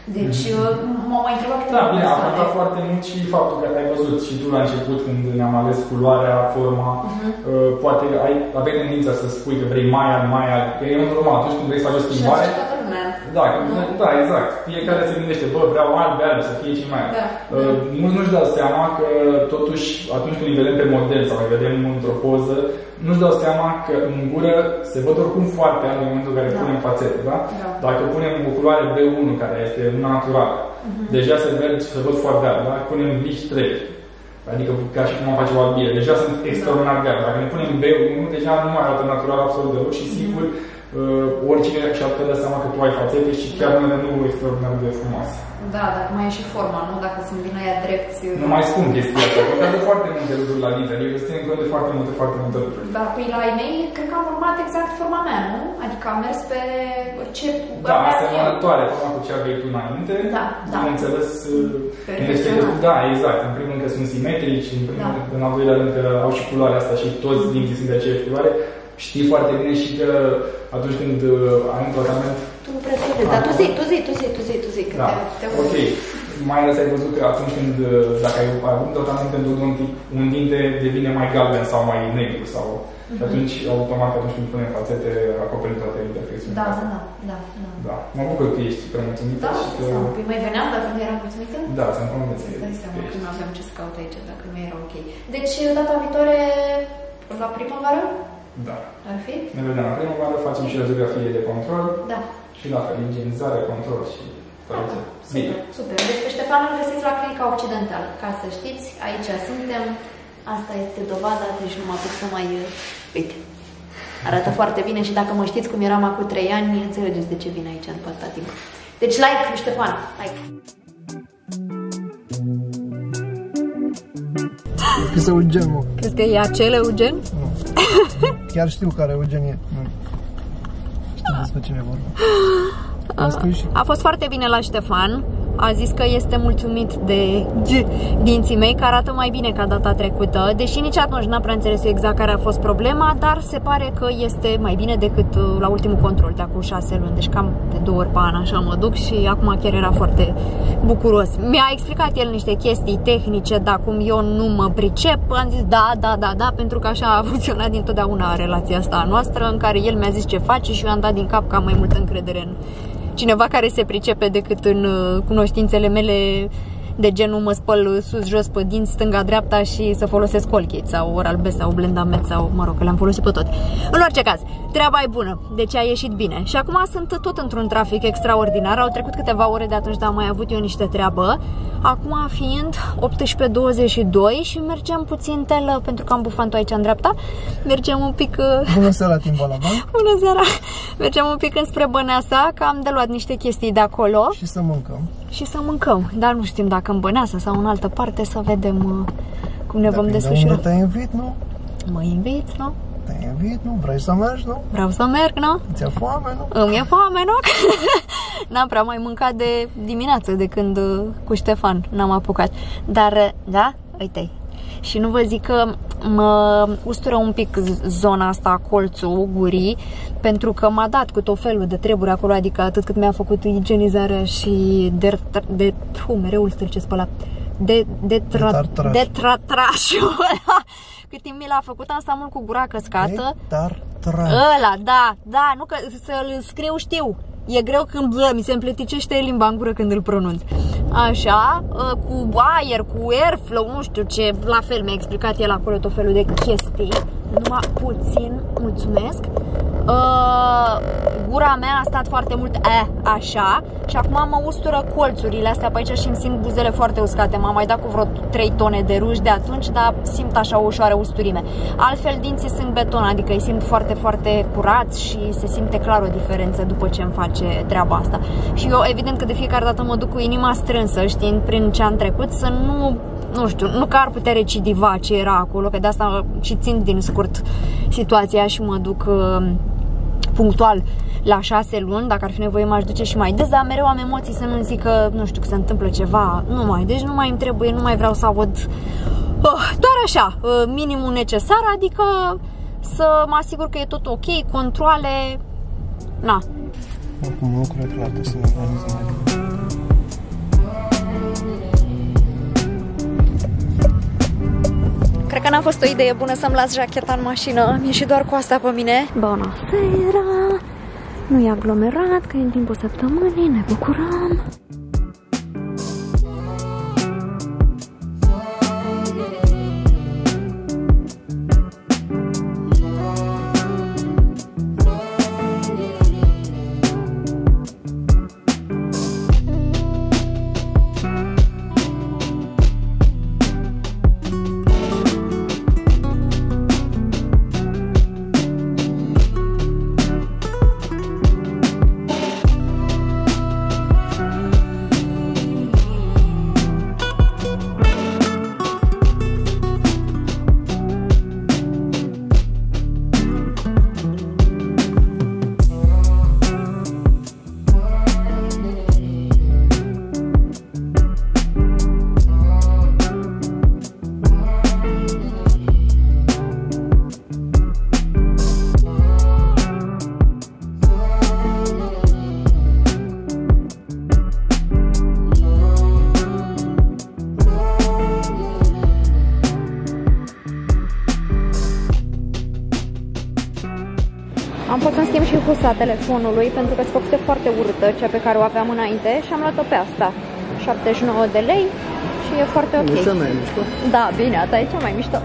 Deci m-au mai întrebat câteva Da, bine, a persoane. contat foarte mult și faptul că ai văzut și tu la început când ne-am ales culoarea, forma, uh-huh. uh, poate ai, aveai tendința să spui că vrei mai alb, mai alb, că e normal, atunci când vrei să faci o schimbare. Și toată lumea. Da, uh-huh. da, exact. Fiecare se gândește, bă, vreau alb, alb, să fie ce mai alb. Da. Uh, mulți nu-și dau seama că totuși atunci când îi vedem pe model sau îi vedem într-o poză, nu-și dau seama că în gură se văd oricum foarte alb în momentul în care da. punem fațete, da? Da. Dacă punem o culoare B unu, care este naturală, uh-huh. deja se văd, se văd foarte alb, da? Punem Bleach trei, adică ca și cum am face o albire, deja sunt extraordinar de alb. Dacă ne punem B unu, deja nu mai arată natural absolut deloc și sigur uh, oricine și-ar putea da seama că tu ai fațete și chiar unele nu extraordinar de frumoase. Da, dacă mai e și forma, nu? Dacă sunt din aia drepți. Nu mai spun chestia asta, contează foarte multe lucruri la dintre, adică se ține cont de foarte multe, foarte multe lucruri. Dar păi la ei mei, cred că am urmat exact forma mea, nu? Adică am mers pe ce... Da, asemănătoare, forma cu ce aveai tu înainte. Da, da. Bineînțeles, perfecționat. da, exact. În primul rând că sunt simetrici, în primul rând, da. în al doilea rând că au și culoarea asta și toți dinții sunt de aceeași culoare. Știi foarte bine și că atunci când ai un tratament... Tu nu prea crede, dar tu zi, tu zi, tu zi, tu zi, tu zi, că da. te, te ok. Mai ales ai văzut că atunci când, dacă ai avut un tratament pentru un, un dinte devine mai galben sau mai negru sau... Mm-hmm. Și atunci, automat, atunci când punem fațete, acoperim toate imperfecțiunile da, astea. Da, da, da, da. Mă bucur că ești super mulțumită. Da, și că... păi mai veneam dacă nu eram mulțumită? Da, sunt convins. Îți dai seama că nu aveam ce să caut aici, dacă nu era ok. Deci, data viitoare, la primăvară? Da. Ar fi? Ne vedem la primăvară, facem și radiografie de control. Da. Și la fel, igienizare, control și... Da, super, super. Deci pe Ștefan îl găsiți la Clinica Occidental. Ca să știți, aici suntem. Asta este dovada, deci nu mă apuc să mai... Uite. Arată foarte bine și dacă mă știți cum eram acum trei ani, înțelegeți de ce vin aici după atâta timp. Deci like, Ștefan, like. Crezi că e Eugen, mă. Crezi că e acel Eugen? Nu. Chiar știu care Eugen e. Nu. Știu despre cine e vorba. A fost foarte bine la Ștefan. A zis că este mulțumit de dinții mei, că arată mai bine ca data trecută. Deși nici atunci n-am prea înțeles exact care a fost problema, dar se pare că este mai bine decât la ultimul control de acum șase luni. Deci cam de două ori pe an așa mă duc și acum chiar era foarte bucuros. Mi-a explicat el niște chestii tehnice, dar cum eu nu mă pricep, am zis da, da, da, da, pentru că așa a funcționat dintotdeauna relația asta a noastră, în care el mi-a zis ce face și eu am dat din cap că am mai multă încredere în cineva care se pricepe decât în cunoștințele mele de genul mă spăl sus-jos pe dinți, stânga-dreapta și să folosesc Colgate sau Oral-B sau Blendamate sau, mă rog, că le-am folosit pe toate. În orice caz, treaba e bună, deci a ieșit bine. Și acum sunt tot într-un trafic extraordinar, au trecut câteva ore de atunci, dar am mai avut eu niște treabă. Acum fiind optsprezece douăzeci și doi și mergem puțin telă, pentru că am bufantul aici în dreapta, mergem un pic... Bună seara, Timbalaban! Bună seara! Mergem un pic înspre Băneasa, că am de luat niște chestii de acolo. Și să mâncăm. Și să mâncăm, dar nu știm dacă în Băneasa sau în altă parte, să vedem cum ne vom desfășura. Unde te invit, nu? Mă inviți, nu? Te invit, nu? Vrei să mergi, nu? Vreau să merg, nu? Ți-e foame, nu? Îmi e foame, nu? N-am prea mai mâncat de dimineață, de când cu Ștefan n-am apucat. Dar, da, uite. Și nu vă zic că mă ustură un pic zona asta, colțul gurii, pentru că m-a dat cu tot felul de treburi acolo, adică atât cât mi-a făcut igienizarea și de, de pu, mereu îl stricesc pe ăla, de, de, tra, de, tartraș. de tratrașul ăla. Cât timp mi l-a făcut, am stat mult cu gura căscată. De tartraș. Ăla, da, da, nu că să-l scriu știu. E greu când bă, mi se împleticește limba în gură când îl pronunț. Așa, cu aer, cu airflow, nu știu ce, la fel mi-a explicat el acolo tot felul de chestii. Numai puțin, mulțumesc. Uh, gura mea a stat foarte mult eh, așa și acum mă ustură colțurile astea pe aici și îmi simt buzele foarte uscate. M-am mai dat cu vreo trei tone de ruj de atunci, dar simt așa o ușoară usturime. Altfel dinții sunt beton, adică îi simt foarte, foarte curați și se simte clar o diferență după ce îmi face treaba asta. Și eu evident că de fiecare dată mă duc cu inima strânsă, știind prin ce am trecut, să nu... Nu știu, nu că ar putea recidiva ce era acolo, că de asta și țin din scurt situația și mă duc uh, punctual la șase luni. Dacă ar fi nevoie m-aș duce și mai des, dar mereu am emoții să nu zic că, nu știu, că se întâmplă ceva. Nu mai, deci nu mai îmi trebuie, nu mai vreau să aud uh, doar așa, uh, minimul necesar, adică să mă asigur că e tot ok, controale, na. Oricum lucrurile clare să ne organizăm. n-a fost o idee bună să-mi las jacheta în mașină. Mi-e și doar cu asta pe mine. Bună seara! Nu e aglomerat, că e în timpul săptămânii, ne bucurăm! Am fost să-mi schimb și husa telefonului pentru că se făcuse foarte urâtă, cea pe care o aveam înainte, și am luat-o pe asta. șaptezeci și nouă de lei și e foarte ok. E cea mai mișto? Da, bine, asta e cea mai mișto.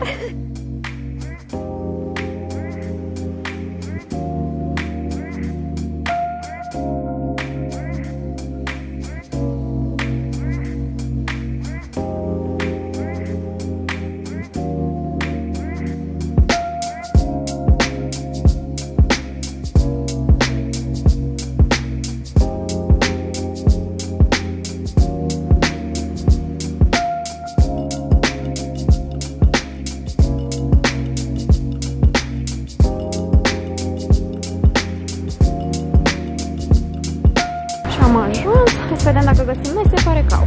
Am ajuns, hai să vedem dacă găsim mese, pare că au.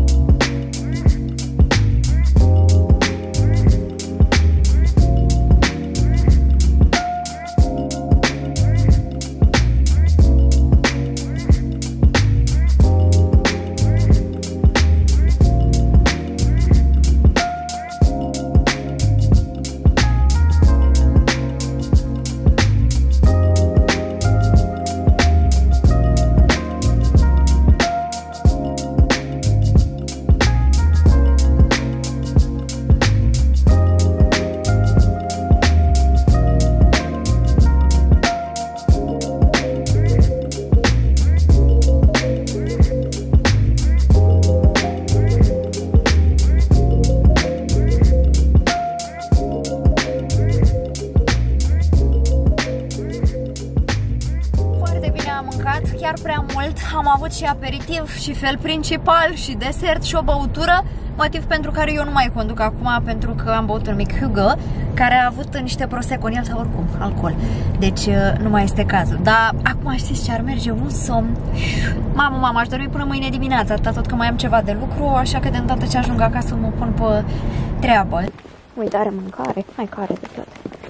Chiar prea mult, am avut și aperitiv și fel principal și desert și o băutură, motiv pentru care eu nu mai conduc acum, pentru că am băut un mic Hugo care a avut niște prosecco în el sau oricum alcool, deci nu mai este cazul. Dar acum știți ce ar merge? Un somn. Mamă, mamă, aș dormi până mâine dimineața, atâta tot că mai am ceva de lucru, așa că de îndată ce ajung acasă mă pun pe treabă. Uite, are mâncare, hai că are de toate.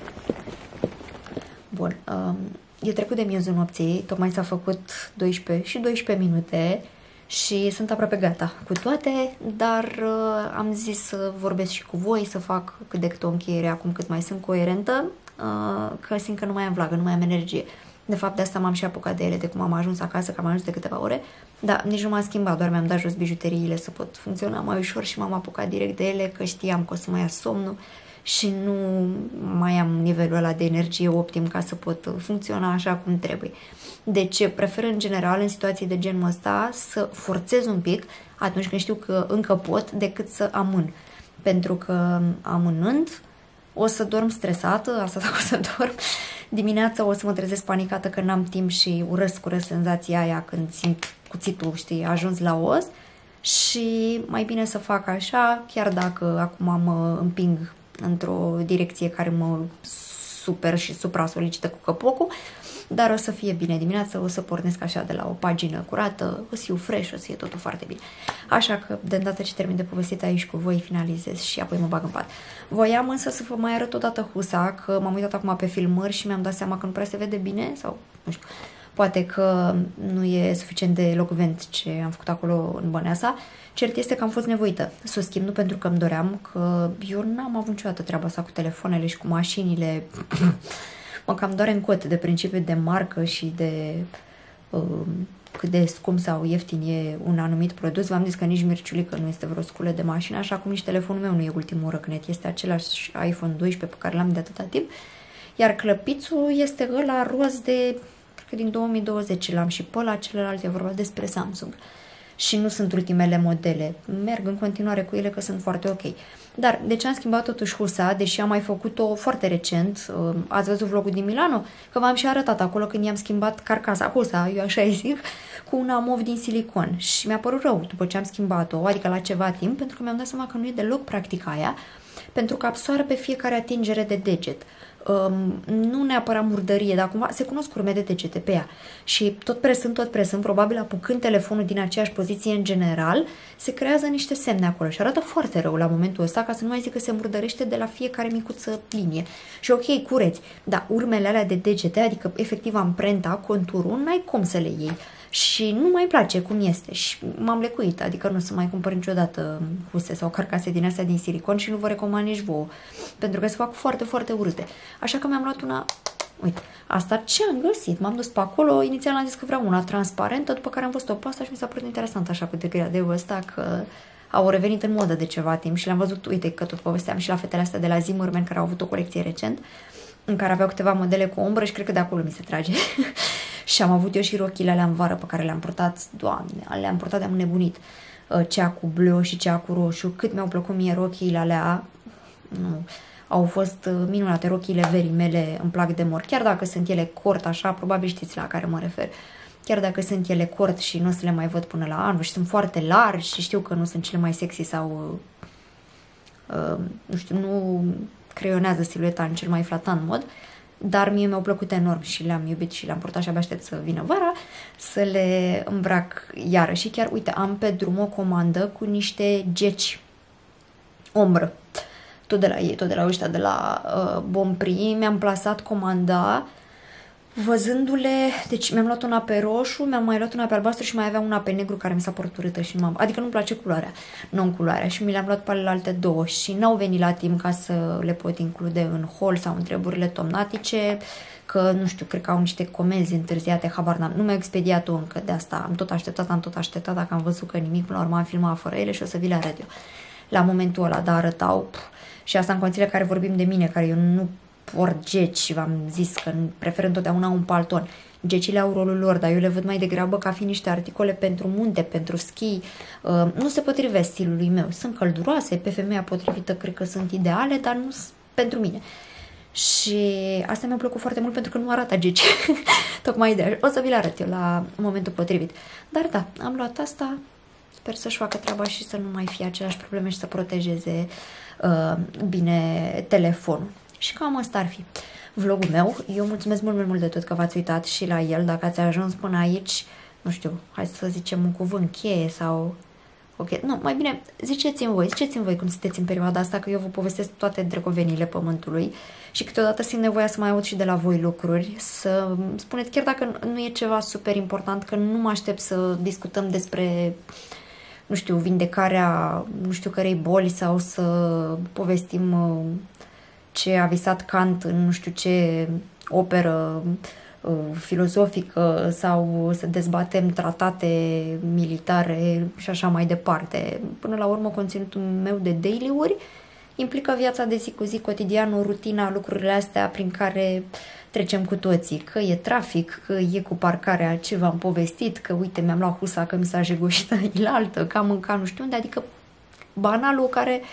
Bun, um, e trecut de miezul nopții, tocmai s-a făcut douăsprezece și douăsprezece minute și sunt aproape gata cu toate, dar uh, am zis să vorbesc și cu voi, să fac cât de cât o încheiere acum cât mai sunt coerentă, uh, că simt că nu mai am vlagă, nu mai am energie. De fapt, de asta m-am și apucat de ele de cum am ajuns acasă, că am ajuns de câteva ore, dar nici nu m-am schimbat, doar mi-am dat jos bijuteriile să pot funcționa mai ușor și m-am apucat direct de ele, că știam că o să mai ia somnul și nu mai am nivelul ăla de energie optim ca să pot funcționa așa cum trebuie. Deci prefer în general în situații de genul ăsta să forțez un pic atunci când știu că încă pot, decât să amân. Pentru că amânând o să dorm stresată, asta dacă o să dorm, dimineața o să mă trezesc panicată că n-am timp și urăsc, urăsc senzația aia când simt cuțitul, știi, ajuns la os, și mai bine să fac așa, chiar dacă acum mă împing într-o direcție care mă super și supra-solicită cu căpocul, dar o să fie bine dimineața, o să pornesc așa de la o pagină curată, o să fiu fresh, o să fie totul foarte bine. Așa că, de îndată ce termin de povestit aici cu voi, finalizez și apoi mă bag în pat. Voiam însă să vă mai arăt odată husa, că m-am uitat acum pe filmări și mi-am dat seama că nu prea se vede bine, sau nu știu, Poate că nu e suficient de elocvent ce am făcut acolo în Băneasa. Cert este că am fost nevoită să o schimb, nu pentru că îmi doream, că eu n-am avut niciodată treaba asta cu telefoanele și cu mașinile. Mă cam doare în cot de principiu de marcă și de uh, cât de scump sau ieftin e un anumit produs. V-am zis că nici Mirciulică nu este vreo sculă de mașină, așa cum nici telefonul meu nu e ultimul răcnet. Este același iPhone doisprezece pe care l-am de atâta timp. Iar clăpițul este ăla roz de, cred că din două mii douăzeci l-am, și pe ăla celălalt e vorba despre Samsung. Și nu sunt ultimele modele. Merg în continuare cu ele că sunt foarte ok. Dar de ce am schimbat totuși husa, deși am mai făcut-o foarte recent, ați văzut vlogul din Milano, că v-am și arătat acolo când i-am schimbat carcasa, husa, eu așa îi zic, cu un amov din silicon. Și mi-a părut rău după ce am schimbat-o, adică la ceva timp, pentru că mi-am dat seama că nu e deloc practic aia, pentru că absoarbe fiecare atingere de deget. Um, nu neapărat murdărie, dar cumva se cunosc urme de degete pe ea. Și tot presând, tot presând, probabil apucând telefonul din aceeași poziție în general, se creează niște semne acolo și arată foarte rău la momentul ăsta, ca să nu mai zic că se murdărește de la fiecare micuță linie. Și ok, cureți, dar urmele alea de degete, adică efectiv amprenta, conturul, n-ai cum să le iei. Și nu mai place cum este și m-am lecuit, adică nu să mai cumpăr niciodată huse sau carcase din astea din silicon și nu vă recomand nici vouă, pentru că se fac foarte, foarte urâte. Așa că mi-am luat una, uite, asta ce am găsit, m-am dus pe acolo, inițial am zis că vreau una transparentă, după care am văzut-o pe asta și mi s-a părut interesant așa cu degradeu ăsta, că au revenit în modă de ceva timp și le-am văzut, uite că tot povesteam și la fetele astea de la Zimmerman care au avut o colecție recent, în care aveau câteva modele cu umbră și cred că de acolo mi se trage. Și am avut eu și rochile alea în vară pe care le-am purtat, Doamne, le-am purtat de-am nebunit. Cea cu bleu și cea cu roșu, cât mi-au plăcut mie rochiile alea, nu, au fost minunate, rochiile verii mele îmi plac de mor, chiar dacă sunt ele cort așa, probabil știți la care mă refer. Chiar dacă sunt ele cort și nu o să le mai văd până la anul și sunt foarte largi și știu că nu sunt cele mai sexy sau, uh, nu știu, nu creionează silueta în cel mai flatant mod, dar mie mi-au plăcut enorm și le-am iubit și le-am purtat și abia aștept să vină vara să le îmbrac iară. Și chiar, uite, am pe drum o comandă cu niște geci ombră. Tot de la ei, tot de la ăștia de la uh, Bonprix, mi-am plasat comanda văzându-le, deci mi-am luat una pe roșu, mi-am mai luat una pe albastru și mai avea una pe negru care mi s-a părut urâtă și nu m-am, adică nu-mi place culoarea, non-culoarea și mi le-am luat pe alte două și n-au venit la timp ca să le pot include în haul sau în treburile tomnatice, că nu știu, cred că au niște comenzi întârziate, habar n-am, nu mi-au expediat-o încă, de asta am tot așteptat, am tot așteptat, dacă am văzut că nimic, până la urmă am filmat fără ele și o să vi le arăt eu. La momentul ăla, dar arătau, pf, și asta în condițiile care vorbim de mine, care eu nu port geci, v-am zis că prefer întotdeauna un palton. Gecile au rolul lor, dar eu le văd mai degrabă ca fi niște articole pentru munte, pentru schi. Uh, nu se potrivesc stilului meu. Sunt călduroase, pe femeia potrivită cred că sunt ideale, dar nu sunt pentru mine. Și asta mi-a plăcut foarte mult pentru că nu arată geci. Tocmai de o să vi le arăt eu la momentul potrivit. Dar da, am luat asta. Sper să-și facă treaba și să nu mai fie aceleași probleme și să protejeze uh, bine telefonul. Și cam asta ar fi vlogul meu. Eu mulțumesc mult, mult, mult de tot că v-ați uitat și la el. Dacă ați ajuns până aici, nu știu, hai să zicem un cuvânt cheie sau... Ok, nu, mai bine, ziceți-mi voi, ziceți-mi voi cum sunteți în perioada asta, că eu vă povestesc toate drăgovenile pământului și câteodată simt nevoia să mai aud și de la voi lucruri, să spuneți chiar dacă nu e ceva super important, că nu mă aștept să discutăm despre, nu știu, vindecarea, nu știu cărei boli sau să povestim ce a visat Kant în nu știu ce operă uh, filozofică sau să dezbatem tratate militare și așa mai departe. Până la urmă, conținutul meu de daily-uri implică viața de zi cu zi, cotidianul, rutina, lucrurile astea prin care trecem cu toții. Că e trafic, că e cu parcarea, ce v-am povestit, că uite mi-am luat husa, că mi s-a jegoșit ailaltă, că am mâncat nu știu unde, adică banalul care...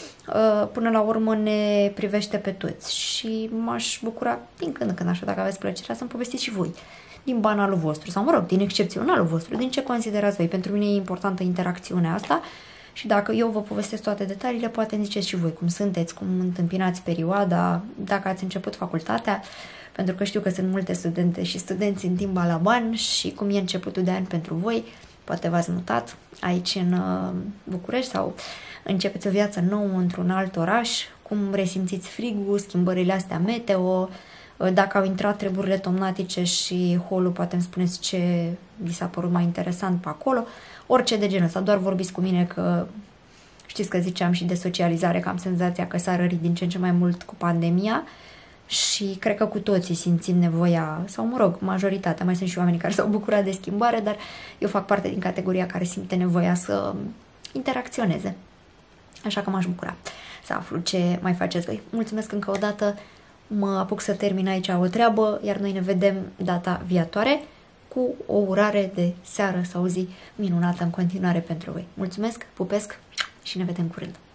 până la urmă ne privește pe toți și m-aș bucura din când în când așa, dacă aveți plăcerea, să-mi povestiți și voi din banalul vostru sau, mă rog, din excepționalul vostru, din ce considerați voi. Pentru mine e importantă interacțiunea asta și dacă eu vă povestesc toate detaliile, poate îmi ziceți și voi cum sunteți, cum întâmpinați perioada, dacă ați început facultatea, pentru că știu că sunt multe studente și studenți în timp la bani și cum e începutul de an pentru voi. Poate v-ați mutat aici în București sau începeți o viață nouă într-un alt oraș, cum resimțiți frigul, schimbările astea meteo, Dacă au intrat treburile tomnatice și holul, poate îmi spuneți ce vi s-a părut mai interesant pe acolo. Orice de genul ăsta, doar vorbiți cu mine că știți că ziceam și de socializare, că am senzația că s-a rărit din ce în ce mai mult cu pandemia și cred că cu toții simțim nevoia, sau mă rog, majoritatea, mai sunt și oamenii care s-au bucurat de schimbare, dar eu fac parte din categoria care simte nevoia să interacționeze. Așa că m-aș bucura să aflu ce mai faceți voi. Mulțumesc încă o dată, mă apuc să termin aici o treabă, iar noi ne vedem data viitoare cu o urare de seară sau zi minunată în continuare pentru voi. Mulțumesc, pupesc și ne vedem curând!